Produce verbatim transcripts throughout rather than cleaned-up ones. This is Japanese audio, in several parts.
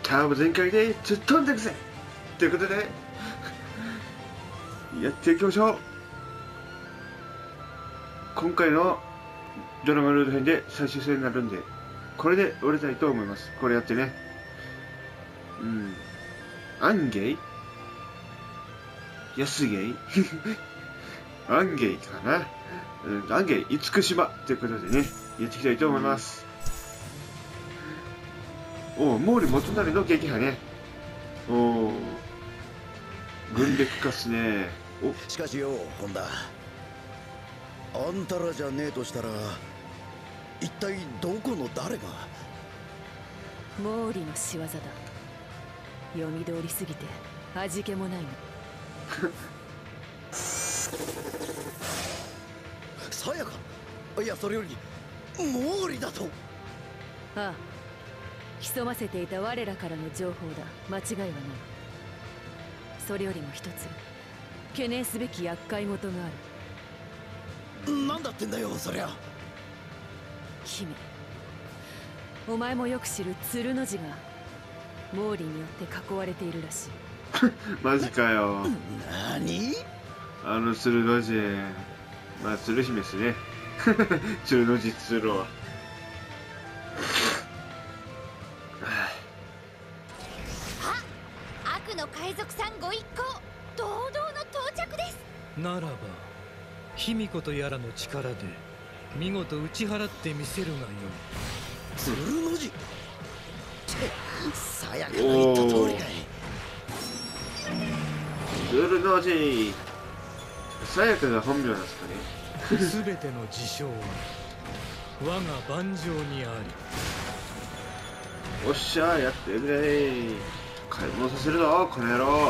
ターボ全開で突っ飛んでくぜということでやっていきましょう。今回のドラマルード編で最終戦になるんで、これで終わりたいと思います。これやってね、うんアンゲイ安ゲイアンゲイかな、うん、アンゲイ厳島ということでね、やっていきたいと思います。おお、毛利元就の撃破ね。おお、軍略化っすね。お、 しかしよ、本田、あんたらじゃねえとしたら一体どこの誰が。 毛利の仕業だ。読み通りすぎて味気もないの。 さやか、いやそれより毛利だと。 ああ、潜ませていた我らからの情報だ。間違いはない。それよりも一つ懸念すべき厄介事がある。 なんだってんだよそりゃ。 姫、お前もよく知る鶴の字が毛利によって囲われているらしい。 マジかよ。 何？ あの鶴の字、まあ鶴姫っすね。鶴の字鶴はあ、悪の海賊さんご一行堂々の到着です。 ならば卑弥呼とやらの力で見事打ち払ってみせるがよい。 鶴の字、さやかの言った通りかい。 鶴の字、さやかが本名なんですかね。 すべての事象は我が盤上にあおっしゃ、やってくれ。買い物させるぞこの野郎。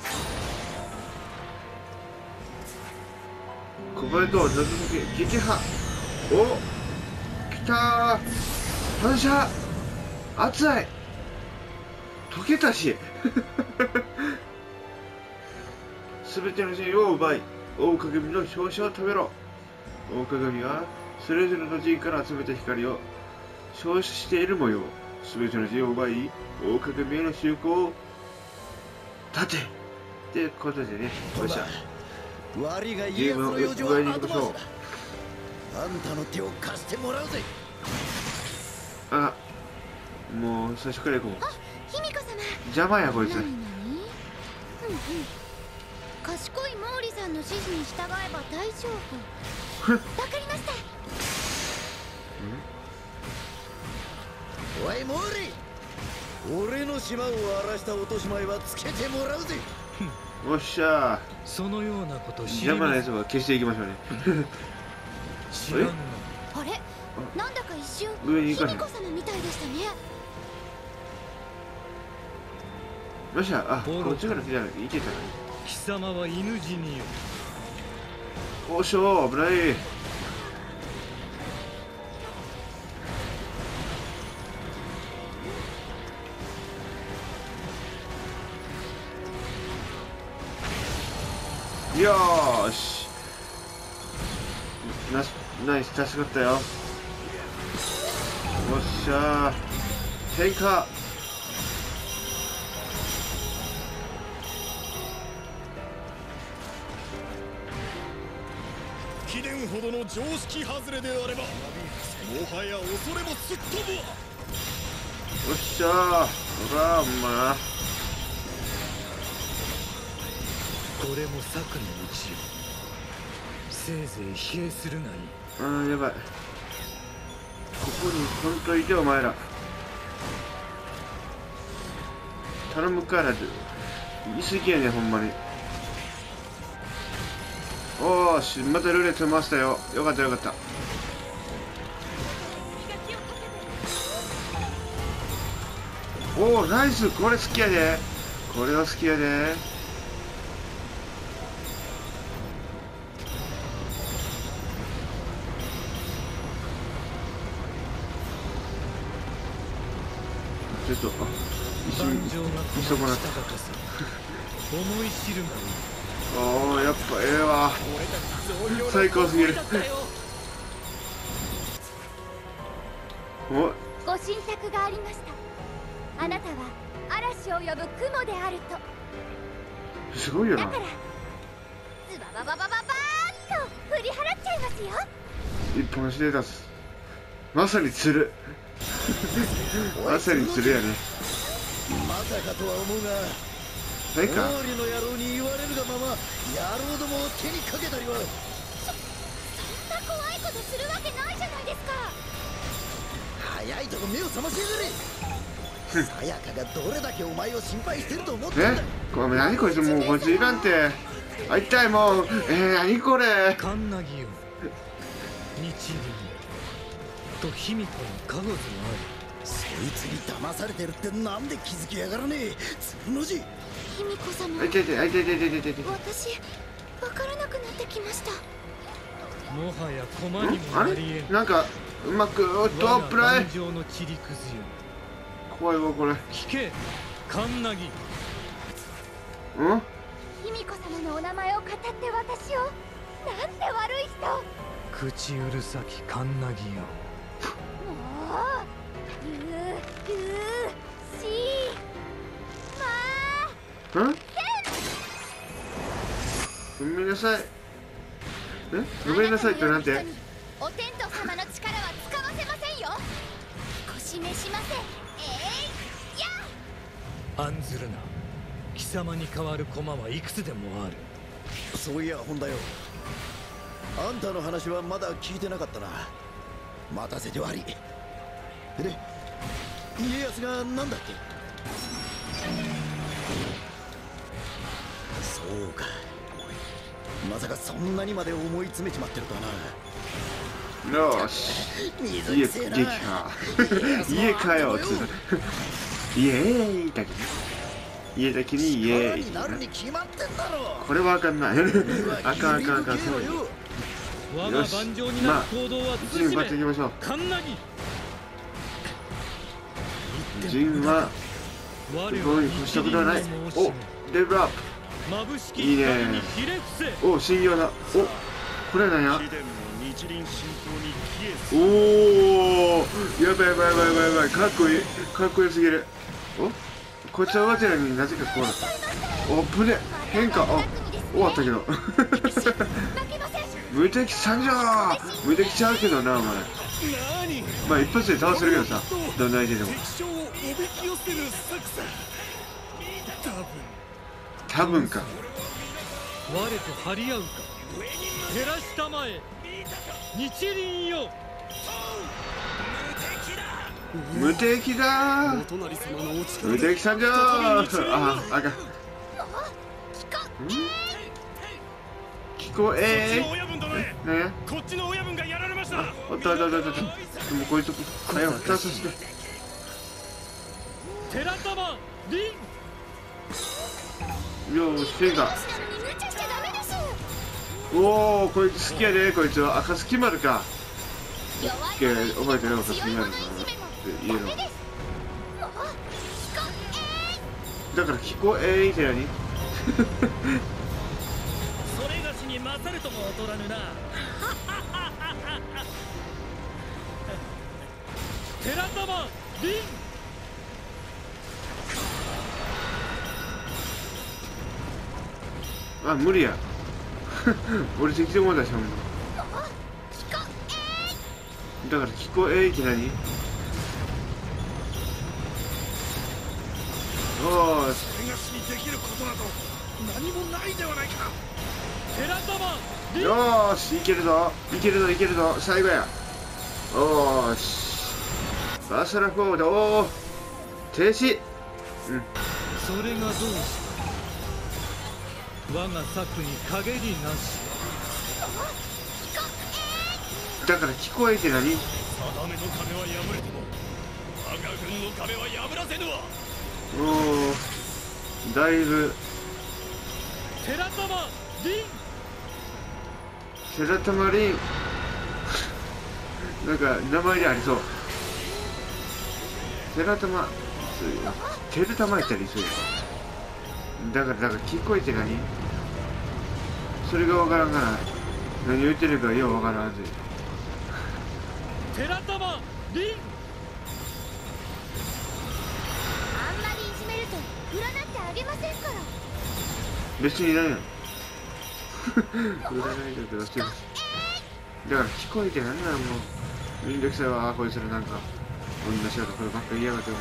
小林と謎解き撃破。お、来たー。反射熱い、溶けたし。すべての陣を奪い、大鏡の表紙を食べろ。大鏡はそれぞれの陣から集めた光を照射している模様。すべての陣を奪い、大鏡への集合を立てってことでね。よっしゃ、 悪いが家康の用事は後回しだ。あんたの手を貸してもらうぜ。 あ、もう最初から行こう。 あ、卑弥呼様。 邪魔やこいつ。 何何？うんうん。賢い毛利さんの指示に従えば大丈夫。わかりました。 おい毛利、俺の島を荒らした落とし前はつけてもらうぜ。 おっしゃ、 そのようなこと知り邪魔ません。 なやつは消していきましょうね。 知らんの。 あれ、なんだか一瞬上に行かへん。 卑弥呼様みたいでしたね。 よっしゃ、あ、こっちから来たらいけたな。 貴様は犬死によ。 おっしょ、危ない。よーし、ナイスナイス、助かったよ。おっしゃー、変化。 貴殿ほどの常識外れであればもはや恐れもすっ飛ぶわ。 おっしゃー、ほら、お前これも策のうちよ。せいぜい疲弊するがいい。 あー、やばい。ここに本当いて、お前ら頼むから。言い過ぎやね、ほんまに。おーし、またルーレット回したよ。よかったよかった。おー、ナイス。これ好きやで。これは好きやで。ちょっと、あ、一瞬盤上が見損なっしたかとさ思い知るがいい。 た。おー、やっぱええわ。最高すぎる。お、 ご神作がありました。あなたは嵐を呼ぶ雲であると。 すごいよな。 だからズババババババーッと振り払っちゃいますよ。 一本足で出す。まさに釣る。まさに釣るやね。 まさかとは思うが、 ないか。 毛利の野郎に言われるがまま野郎どもを手にかけたりは。 そんな怖いことするわけないじゃないですか。 早いとこ目を覚ましやがれ。さやかがどれだけお前を心配してると思ってんだ。 え、これ何こいつ、もうこいついらんて。あ、痛いもう。えー、何これ。 カンナギよ、日輪と卑弥呼の加護図がある。 そいつに騙されてるってなんで気づきやがらねえ。鶴の字。 卑弥呼様、 あ、痛い痛い痛い痛い痛い痛い痛い。 私分からなくなってきました。 もはや駒にもあれなりえん。 なんかうまくトップライ我が盤上の散りくずよ、 怖いわこれ。 聞けカンナギ。 うん卑弥呼様のお名前を語って私を。なんて悪い人。 口うるさきカンナギよ。 もうルールーシーまあうんごめんなさい。えごめんなさいってなんて。 お天道様の力は使わせませんよ。腰めしません。えいや案ずるな、貴様に代わる駒はいくつでもある。 そういや本田よ、あんたの話はまだ聞いてなかったな。待たせて悪い。で家康が何だって。そうか、まさかそんなにまで思い詰めちまってるとはな。 よし水家くせえな。 激か家かよつイエーイだけ家だけにイエーイ力になるに決まってんだろ。 これはあかんないあかんあかんあかん。そうよ我が盤上になる行動は陣張ってい慎めきましょう。 カンナギ。 陣は我はすごい越したことはない。おレベルアッ眩しきいいね光にひれ伏せ。 プ。お信用だ。おこれなんや。 貴殿の日輪浸透に消えおおやばいやばいやばいやばいやばい。かっこいいかっこよすぎる。おこいつは上手なのになぜかこうなった。おぶね変化。あ終わったけど無敵参上。無敵ちゃうけどなお前。 何まあ一発で倒せるけどさ、どんな相手でも。 敵将をおびき寄せる作戦。多分多分か。 我と張り合うか。照らしたまえ日輪よ。 無敵だー。 お隣様のお力無敵参上。ああかん。聞こえこっちの親分殿へ。 ー。ねこっちの親分がやられました。 おっとおっとおっとおっと。でもこいつ早く出させて。 寺玉凛。 よーし変化。 私なのに無茶しちゃダメです。 おおこいつ好きやでこいつは。赤月丸か。 弱いオッケー覚えてる赤月強い丸か者いじめもって言えるわ。 ダメです。もう聞こだから聞こえーって何それがしに勝るとも劣らぬな。寺玉凛。 あ無理や俺適当も出したもん。だから聞こえーって何。おーしそれがしにできることなど何もないではないか。 寺玉凛。 よーしいけるぞいけるぞいけるぞ最後や。おーしバーサラフォード。おお停止。うんそれがどうした我が策に陰りなし。 だから聞こえて何。 定めの壁は破れても我が軍の壁は破らせぬわ。 おおだいぶ寺玉凛。 セラタマリンなんか名前でありそう。セラタマテルタマやったりする。だからだから聞こえて何。それがわからんから何言ってるかようわからんはず。 寺玉凛。 あんまりいじめる別にいらんやん。占いだけどすいません。だから聞こえてなんならもうめんどくさいわ。こいつらなんか同じようなことばっかり言いやがってお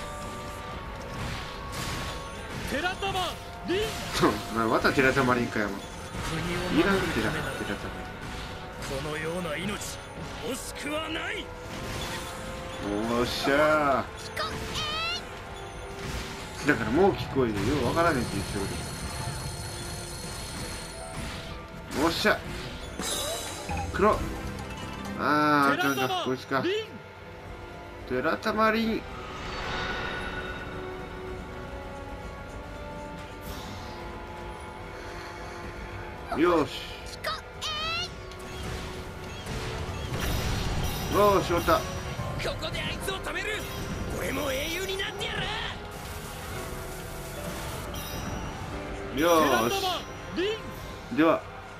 前。 寺玉リンそう、まあ、また寺玉リンかよ。もう国をいらん守るためなら寺玉寺このような命惜しくはない。 玉。おっしゃー。だからもう聞こえてようわからねえって言ってること。おっしゃ。黒。ああ、ちょっとこいつか。寺玉リン。よし。よし、終わった。 ここであいつを止める。俺も英雄になってやる。 よーし。では、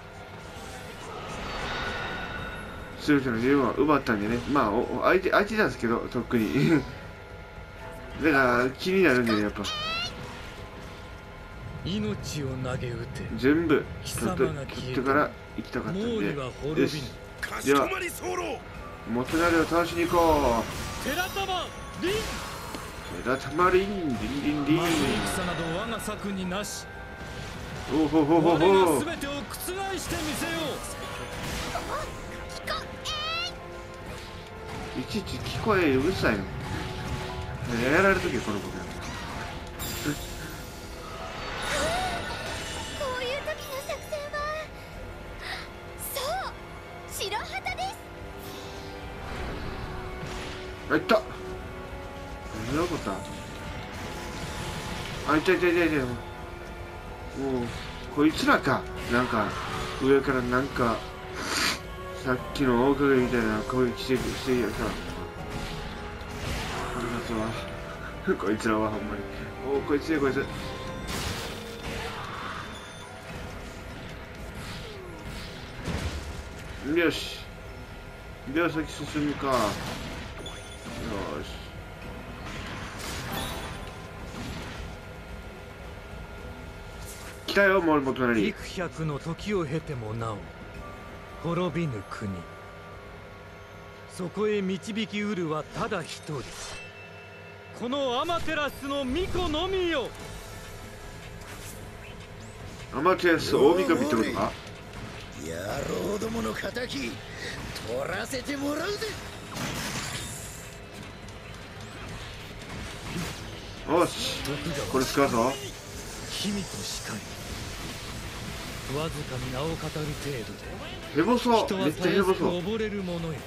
すべての自由を奪ったんでね、まあ、お相手、相手なんですけど、とっくに。だから気になるんでね、やっぱ。 命を投げ打て。 全部貴取って様が消え取ってから行きたかったんで。 毛利は滅びぬよし。 かしこまり候。 元成を倒しに行こう。 寺玉リン寺玉リン、リンリンリン。 まず戦など我が策になし。 おほほほ我がほ。 全てを覆してみせよいちいち聞こえうるさいの。やられるときはこの子だよ。 こういう時の作戦はそう白旗です。 あ、いった。何が起こった。あ、いたいたいたいた。もうこいつらか。なんか上からなんかさっきの大影みたいな攻撃してしてきたさ。腹立つわ。こいつらはほんまに。おお、こいつやこいつ。よし。では先進むか。よし。来たよ、森本成。 幾百の時を経てもなお滅びぬ国、そこへ導きうるはただ一人、このアマテラスの巫女のみよ。 アマテラス大神ってことか。 野郎どもの仇取らせてもらうぜ。 よし、これ使うぞ。 君としかり、わずかに名を語る程度でヘボソ、 人はめっちゃヘボソ。よ溺れるものよ。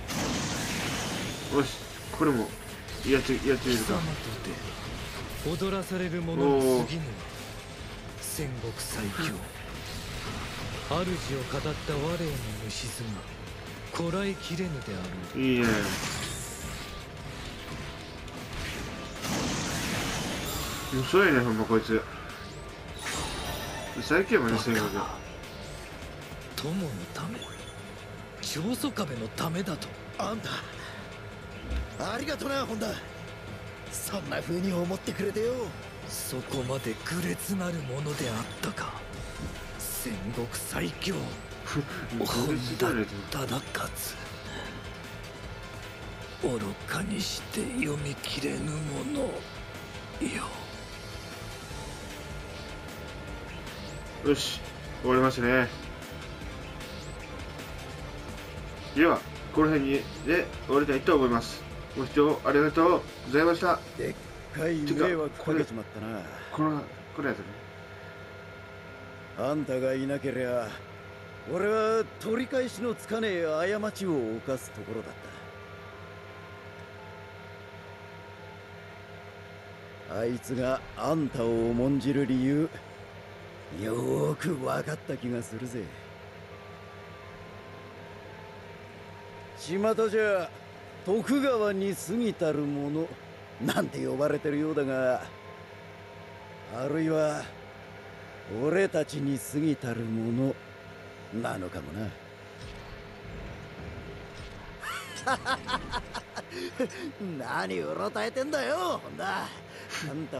し、これもやってやってみるか。 貴様とて踊らされる者に過ぎぬは戦国最強。主を語った我への虫唾こらえきれぬであろう。 いいね。遅いね、ほんまこいつ。最強まで戦国。 友のため、長宗壁のためだと。 あんたありがとな、本田。そんな風に思ってくれてよ。 そこまで愚劣なるものであったか。戦国最強本田忠勝、愚かにして読みきれぬものよ。 よし、終わりましたね。では、この辺にで終わりたいと思います。ご視聴ありがとうございました。 でっかい迷惑かけちまったな。 この、これやつね。 あんたがいなけりゃ俺は取り返しのつかねえ過ちを犯すところだった。あいつがあんたを重んじる理由よーく分かった気がするぜ。巷じゃ徳川に過ぎたる者なんて呼ばれてるようだが、あるいは俺たちに過ぎたるものなのかもな。何うろたえてんだよ、ほんだ。あんた